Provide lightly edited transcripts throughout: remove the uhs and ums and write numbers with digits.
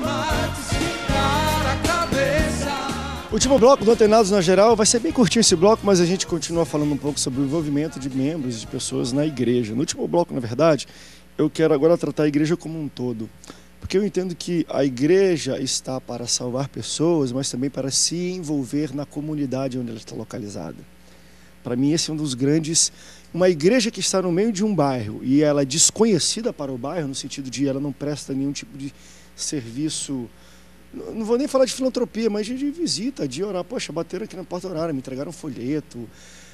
O último bloco do Antenados na Geral vai ser bem curtinho esse bloco, mas a gente continua falando um pouco sobre o envolvimento de membros e de pessoas na igreja. No último bloco, na verdade, eu quero agora tratar a igreja como um todo. Porque eu entendo que a igreja está para salvar pessoas, mas também para se envolver na comunidade onde ela está localizada. Para mim, esse é um dos grandes... Uma igreja que está no meio de um bairro e ela é desconhecida para o bairro, no sentido de ela não presta nenhum tipo de serviço... Não vou nem falar de filantropia, mas de visita, de orar. Poxa, bateram aqui na porta horária, me entregaram um folheto.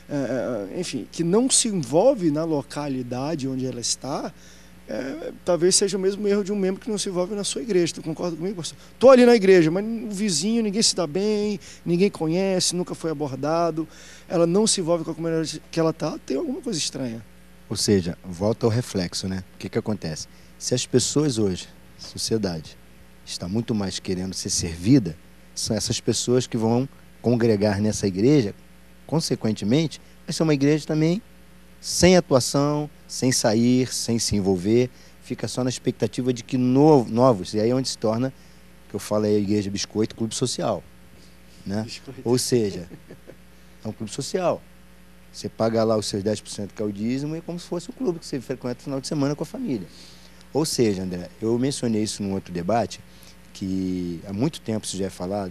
Enfim, que não se envolve na localidade onde ela está, talvez seja o mesmo erro de um membro que não se envolve na sua igreja. Tu concorda comigo, pastor? Estou ali na igreja, mas o vizinho, ninguém se dá bem, ninguém conhece, nunca foi abordado. Ela não se envolve com a comunidade que ela está, tem alguma coisa estranha. Ou seja, volta ao reflexo, né? O que acontece? Se as pessoas hoje, sociedade, está muito mais querendo ser servida, são essas pessoas que vão congregar nessa igreja, consequentemente, vai ser uma igreja também sem atuação, sem sair, sem se envolver, fica só na expectativa de que novos, e aí é onde se torna, que eu falo aí, a igreja biscoito, clube social, né? Ou seja, é um clube social. Você paga lá os seus 10% que é o dízimo, e é como se fosse um clube que você frequenta no final de semana com a família. Ou seja, André, eu mencionei isso num outro debate, que há muito tempo isso já é falado,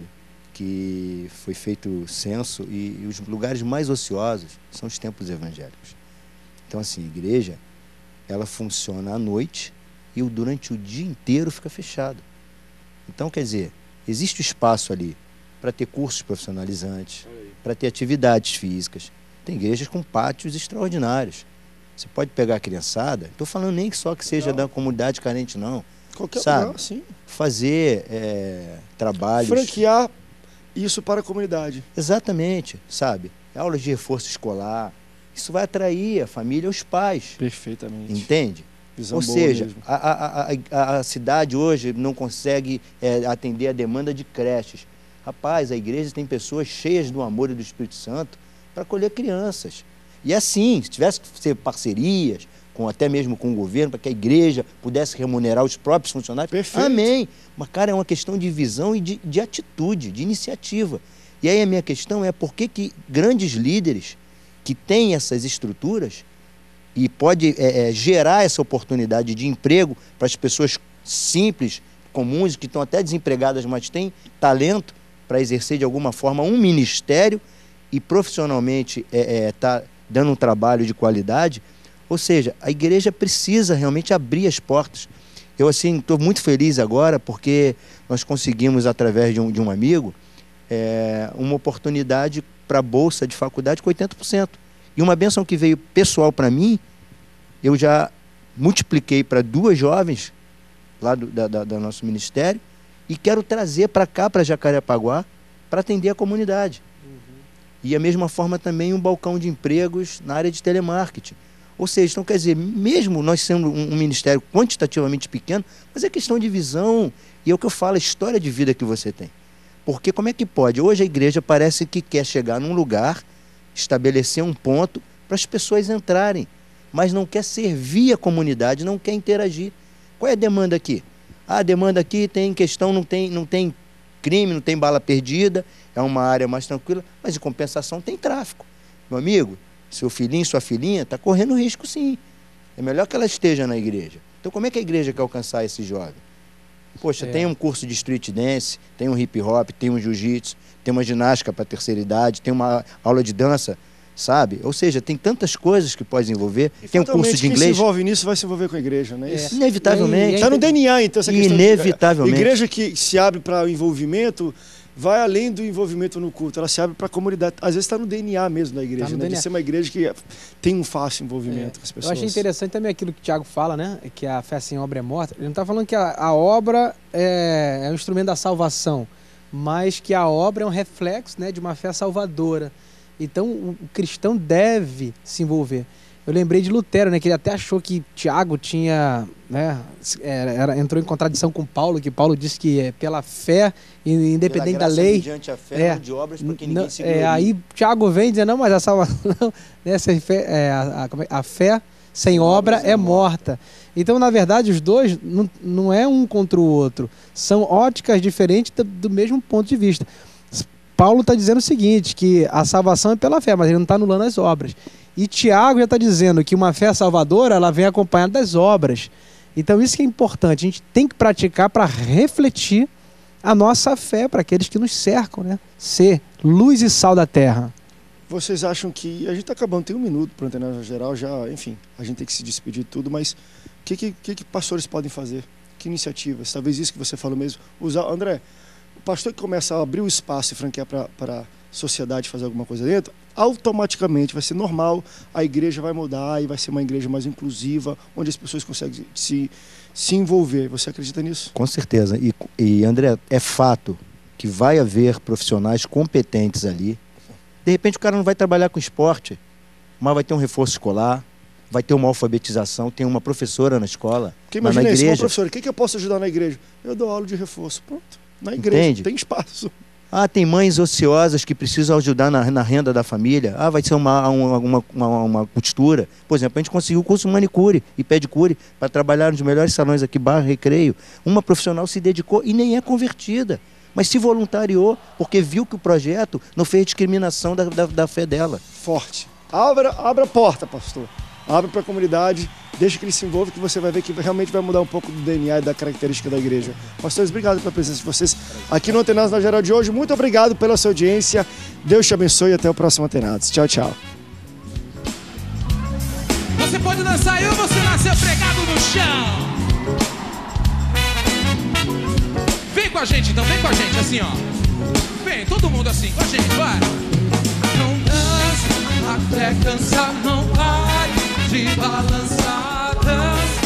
que foi feito censo e os lugares mais ociosos são os templos evangélicos. Então, assim, a igreja, ela funciona à noite e durante o dia inteiro fica fechado. Então, quer dizer, existe espaço ali para ter cursos profissionalizantes, para ter atividades físicas. Tem igrejas com pátios extraordinários. Você pode pegar a criançada, estou falando nem só que seja da comunidade carente, não. Qualquer sabe? lugar, sim. Fazer trabalhos... Franquear isso para a comunidade. Exatamente, sabe? Aulas de reforço escolar. Isso vai atrair a família e os pais. Perfeitamente. Entende? Visão Ou boa seja, mesmo. a cidade hoje não consegue atender a demanda de creches. Rapaz, a igreja tem pessoas cheias do amor e do Espírito Santo para acolher crianças. E assim, se tivesse que ser parcerias, até mesmo com o governo, para que a igreja pudesse remunerar os próprios funcionários. Perfeito. Amém. Mas, cara, é uma questão de visão e de atitude, de iniciativa. E aí a minha questão é por que grandes líderes que têm essas estruturas e pode gerar essa oportunidade de emprego para as pessoas simples, comuns, que estão até desempregadas, mas têm talento para exercer de alguma forma um ministério e profissionalmente tá dando um trabalho de qualidade. Ou seja, a igreja precisa realmente abrir as portas. Eu, assim, estou muito feliz agora porque nós conseguimos, através de um amigo, uma oportunidade para a bolsa de faculdade com 80%. E uma bênção que veio pessoal para mim, eu já multipliquei para 2 jovens lá do nosso ministério e quero trazer para cá, para Jacarepaguá, para atender a comunidade. E, a mesma forma, também um balcão de empregos na área de telemarketing. Ou seja, então, quer dizer, mesmo nós sendo um ministério quantitativamente pequeno, mas é questão de visão, e é o que eu falo, a história de vida que você tem. Porque como é que pode? Hoje a igreja parece que quer chegar num lugar, estabelecer um ponto para as pessoas entrarem, mas não quer servir a comunidade, não quer interagir. Qual é a demanda aqui? A demanda aqui tem questão, não tem crime, não tem bala perdida, é uma área mais tranquila, mas em compensação tem tráfico. Meu amigo, seu filhinho, sua filhinha, está correndo risco sim. É melhor que ela esteja na igreja. Então como é que a igreja quer alcançar esse jovem? Poxa, tem um curso de street dance, tem um hip hop, tem um jiu-jitsu, tem uma ginástica para a terceira idade, tem uma aula de dança, sabe? Ou seja, tem tantas coisas que pode envolver. Tem um curso de inglês. Quem se envolve nisso vai se envolver com a igreja, né? Inevitavelmente. Está no DNA, então, essa questão. Inevitavelmente. Igreja que se abre para o envolvimento vai além do envolvimento no culto, ela se abre para a comunidade. Às vezes está no DNA mesmo da igreja, né? De ser uma igreja que tem um fácil envolvimento com as pessoas. Eu achei interessante também aquilo que o Tiago fala, né? Que a fé sem obra é morta. Ele não está falando que a obra é um instrumento da salvação, mas que a obra é um reflexo, né, de uma fé salvadora. Então o cristão deve se envolver. Eu lembrei de Lutero, né, que ele até achou que Tiago tinha, né, entrou em contradição com Paulo, que Paulo disse que é pela fé, independente da lei. Mediante a fé, não de obras, porque ninguém se glorie. Aí Tiago vem dizendo, não, mas a salvação, né, a fé sem obra é morta. Então, na verdade, os dois não é um contra o outro. São óticas diferentes do mesmo ponto de vista. Paulo está dizendo o seguinte, que a salvação é pela fé, mas ele não está anulando as obras. E Tiago já está dizendo que uma fé salvadora, ela vem acompanhada das obras. Então, isso que é importante. A gente tem que praticar para refletir a nossa fé para aqueles que nos cercam, né? Ser luz e sal da terra. Vocês acham que... A gente está acabando, tem 1 minuto para o Antenado Geral, já, enfim, a gente tem que se despedir de tudo, mas o que pastores podem fazer? Que iniciativas? Talvez isso que você falou mesmo. André, o pastor que começa a abrir o espaço e franquear para a sociedade fazer alguma coisa dentro, automaticamente vai ser normal, a igreja vai mudar e vai ser uma igreja mais inclusiva, onde as pessoas conseguem se envolver. Você acredita nisso? Com certeza. E André, é fato que vai haver profissionais competentes ali. De repente o cara não vai trabalhar com esporte, mas vai ter um reforço escolar, vai ter uma alfabetização, tem uma professora na escola, porque imagina na igreja. Uma professora, o que eu posso ajudar na igreja? Eu dou aula de reforço. Pronto. Na igreja, entende? Tem espaço. Ah, tem mães ociosas que precisam ajudar na renda da família. Ah, vai ser uma costura. Por exemplo, a gente conseguiu o curso manicure e pedicure para trabalhar nos melhores salões aqui, Barra Recreio. Uma profissional se dedicou e nem é convertida, mas se voluntariou porque viu que o projeto não fez discriminação da fé dela. Forte. Abra a porta, pastor. Abre para a comunidade, deixa que ele se envolva, que você vai ver que realmente vai mudar um pouco do DNA e da característica da igreja. Pastores, obrigado pela presença de vocês aqui no Antenados na Geral de hoje. Muito obrigado pela sua audiência. Deus te abençoe e até o próximo Antenados. Tchau, tchau. Você pode dançar aí ou você nasceu pregado no chão? Vem com a gente então, vem com a gente, assim ó. Vem, todo mundo assim, com a gente, vai. Não dança até cansar, não pare de balançar, dança.